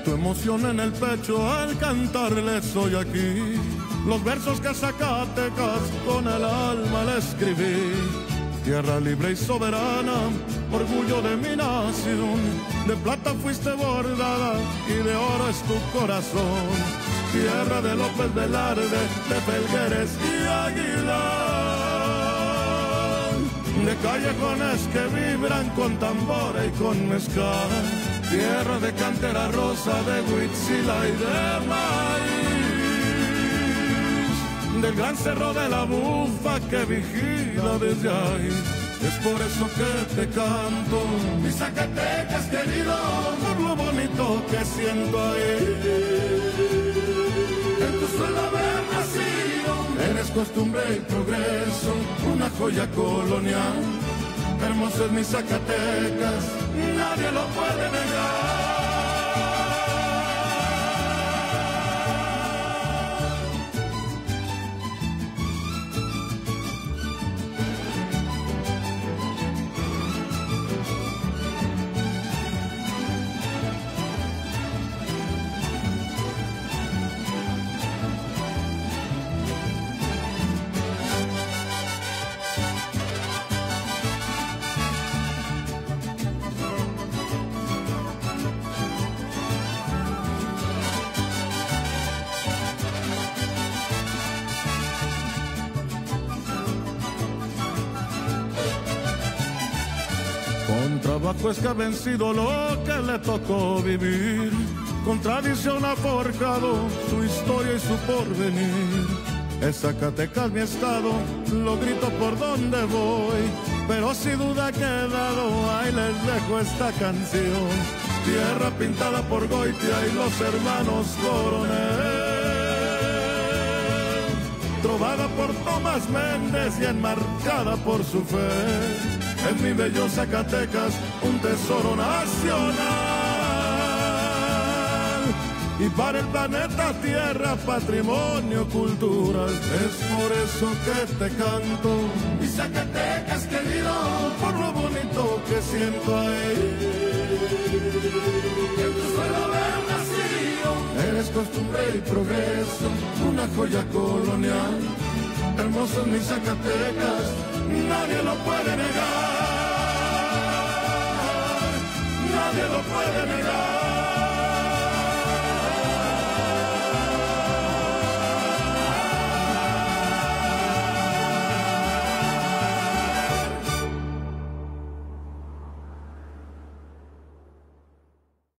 Siento emoción en el pecho al cantarle estoy aquí. Los versos que Zacatecas con el alma le escribí. Tierra libre y soberana, orgullo de mi nación. De plata fuiste bordada y de oro es tu corazón. Tierra de López Velarde, de Felgueres y Aguilar. De callejones que vibran con tambora y con mezcal. Tierra de cantera rosa, de Huitzila y de maíz. Del gran cerro de la Bufa que vigila desde ahí. Es por eso que te canto, mi Zacatecas querido, por lo bonito que siento ahí. En tu suelo haber nacido, eres costumbre y progreso, una joya colonial. Hermoso es mi Zacatecas, nadie lo puede negar. Con trabajo es que ha vencido lo que le tocó vivir. Con tradición ha forjado su historia y su porvenir. Es Zacatecas mi estado, lo grito por donde voy. Pero si duda ha quedado, ahí les dejo esta canción. Tierra pintada por Goitia y los hermanos Coronel. Trovada por Tomás Méndez y enmarcada por su fe. Es mi bello Zacatecas, un tesoro nacional. Y para el planeta Tierra, patrimonio cultural. Es por eso que te canto, mi Zacatecas querido, por lo bonito que siento ahí. En tu suelo haber nacido, eres costumbre y progreso, una joya colonial. Hermoso es mi Zacatecas, nadie lo puede negar.